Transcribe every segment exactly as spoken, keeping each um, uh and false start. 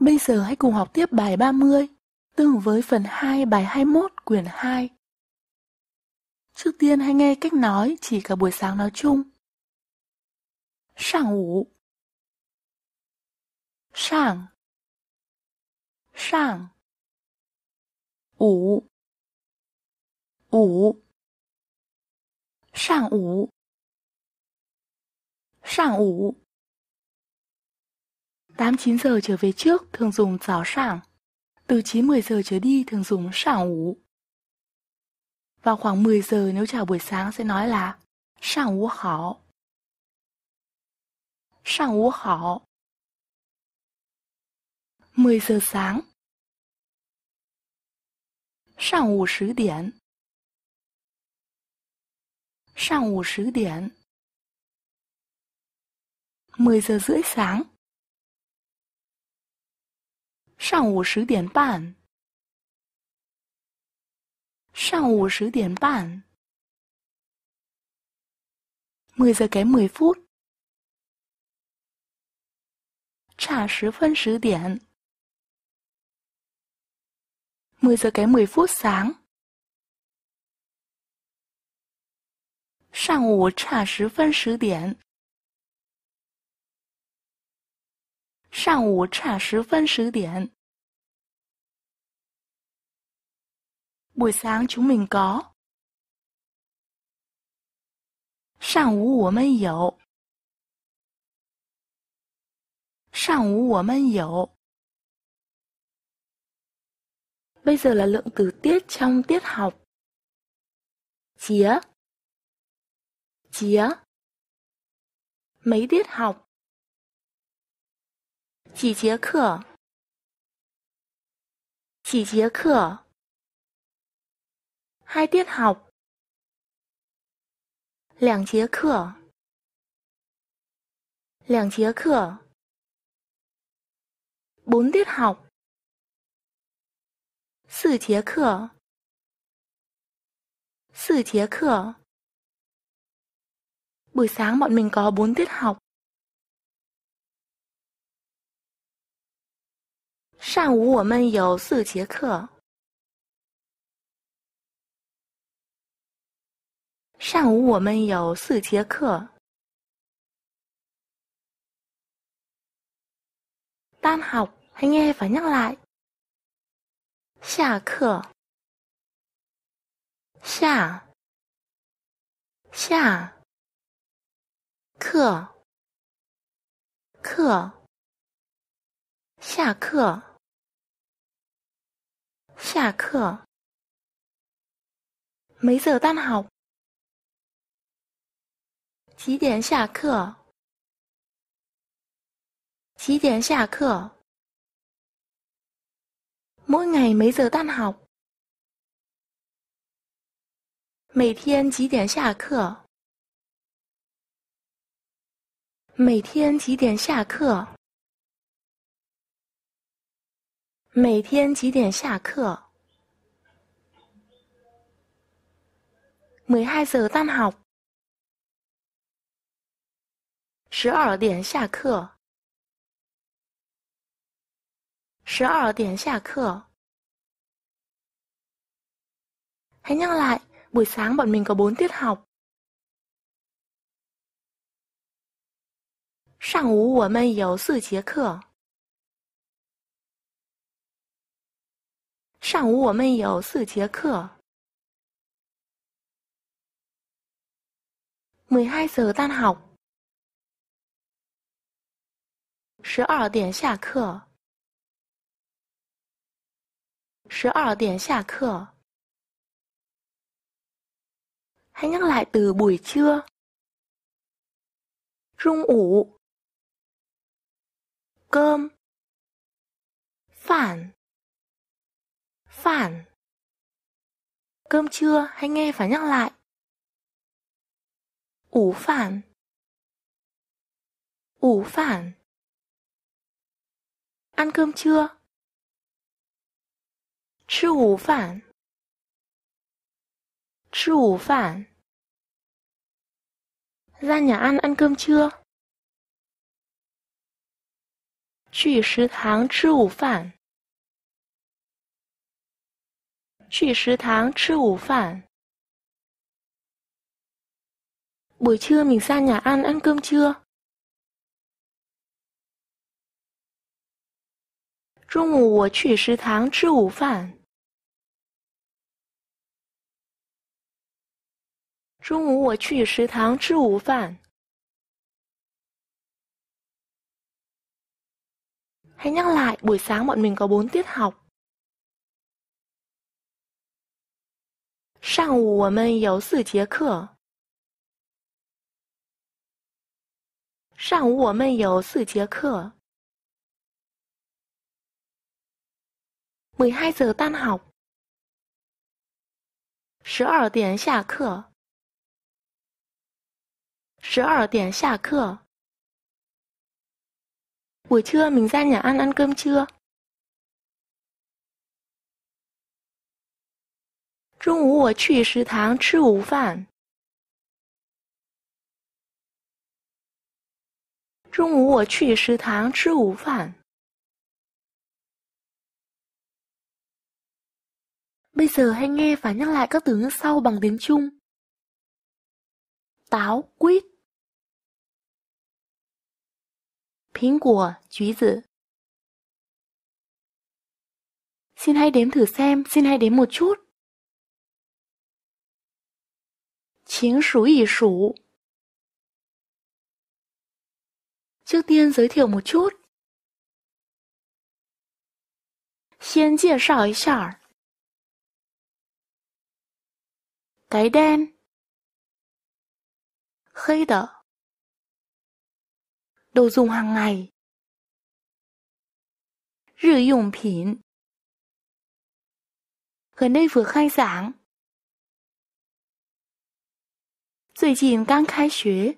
Bây giờ hãy cùng học tiếp bài ba mươi, tương ứng với phần hai bài hai mươi mốt quyển hai. Trước tiên hãy nghe cách nói chỉ cả buổi sáng nói chung. Sàng ủ, sàng, sàng, ủ, ủ, sàng ủ, sàng ủ. tám chín giờ trở về trước thường dùng早上, từ chín mười giờ trở đi thường dùng sàng ủ. Vào khoảng mười giờ nếu chào buổi sáng sẽ nói là sàng ủ hảo, sàng ủ hảo. mười giờ sáng, sàng ủ十点, sàng ủ十点. mười giờ rưỡi sáng, sàng ủ十点半, sàng ủ十点半. mười giờ kém mười phút,差十分十点. mười giờ kém mười phút sáng, sàng ủ差十分十点, sàng ủ差十分十点. Buổi sáng chúng mình có sàng ủ我们有, sàng ủ我们有. Bây giờ là lượng từ tiết trong tiết học. Chía, chía. Mấy tiết học. Chỉ节课, chỉ节课. Hai tiết học. L两节课, l两节课. Bốn tiết học.四节课,四节课. Buổi sáng bọn mình có bốn tiết học. 上午我们有四节课。上午我们有四节课。Tan học, hãy nghe và nhắc lại. 下课，下，下，课，课，下课，下课。Mấy giờ tan học? 几点下课？几点下课？ Mỗi ngày mấy giờ tan học? 每天几点下课？每天几点下课？每天几点下课？ mười hai giờ tan học. 十二点下课。十二点下课。Hãy nhắc lại, buổi sáng bọn mình có bốn tiết học. 上午我们有四节课。上午我们有四节课。mười hai giờ tan học. 十二点下课。十二点下课。Hãy nhắc lại từ buổi trưa. 中午 cơm 饭 饭. Cơm trưa, hãy nghe và nhắc lại. 午饭 午饭. Ăn cơm trưa. 吃午饭 吃午饭. Ra nhà ăn ăn cơm trưa. 去食堂吃午饭。去食堂吃午饭. Buổi trưa mình ra nhà ăn ăn cơm trưa. 中午我去食堂吃午饭。中午我去食堂吃午饭。Hãy nhắc lại, buổi sáng bọn mình có bốn tiết học. 上午我们有四节课。上午我们有四节课。mười hai giờ tan học. 十二点下课。十二点下课. Buổi trưa mình ra nhà ăn ăn cơm trưa. 中午我去食堂吃午饭。中午我去食堂吃午饭。Bây giờ hãy nghe và nhắc lại các từ như sau bằng tiếng Trung. Táo, quýt. 苹果，橘子。Xin hãy đếm thử xem, xin hãy đếm một chút. 请数一数. Trước tiên giới thiệu một chút. 先介绍一下. Cái đen. 黑的. Đồ dùng hàng ngày. 日用品. Gần đây vừa khai giảng. 最近刚开学.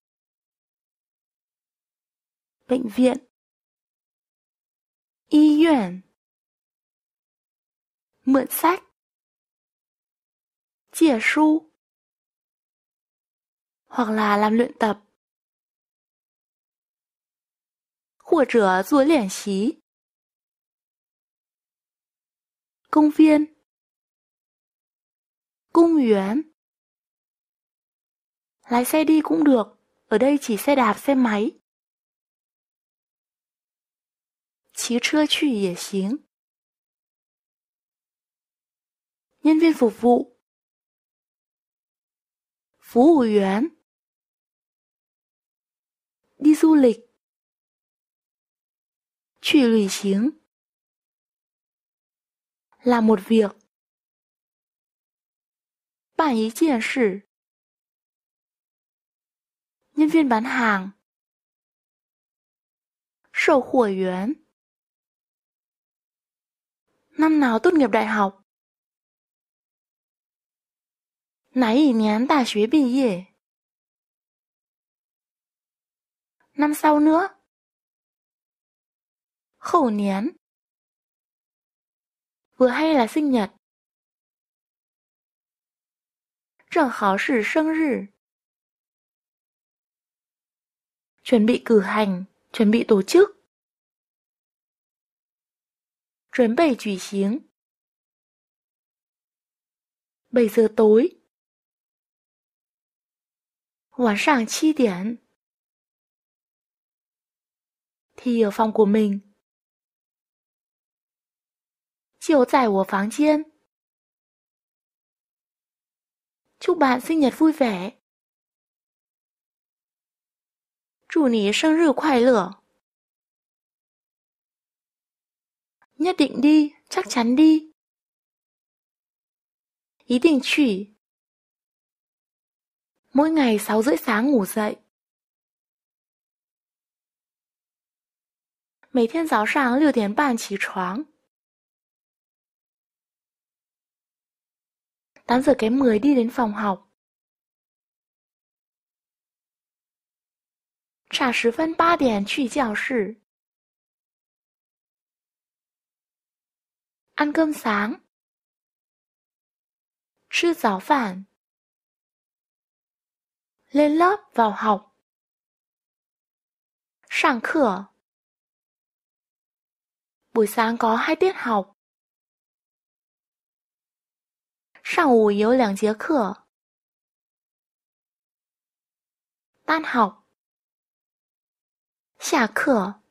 Bệnh viện. Y院. Mượn sách. 借书. Hoặc là làm luyện tập. 或者做练习. 公viên. 公園. Lái xe đi cũng được, ở đây chỉ xe đạp xe máy. 骑车去也行. Nhân viên phục vụ. 服务员. Đi du lịch. 去旅行. Làm một việc. 办一件事. Nhân viên bán hàng. 售货员. Năm nào tốt nghiệp đại học? 哪一年大学毕业? Năm sau nữa. 后年. Vừa hay là sinh nhật. 正好是生日. Chuẩn bị cử hành, chuẩn bị tổ chức. 准备举行. bảy giờ tối. 晚上七点. Thì ở phòng của mình. 就在我房间. Chúc bạn sinh nhật vui vẻ. 祝你生日快乐. Nhất định đi, chắc chắn đi. 一定去. Mỗi ngày sáu rưỡi sáng ngủ dậy. 每天早上六点半起床. tám giờ kém mười đi đến phòng học. 差十分八点去教室. Ăn cơm sáng. 吃早饭. Lên lớp vào học. 上课. buổi sáng có hai tiết học. 上午有两节课。tan học。下课。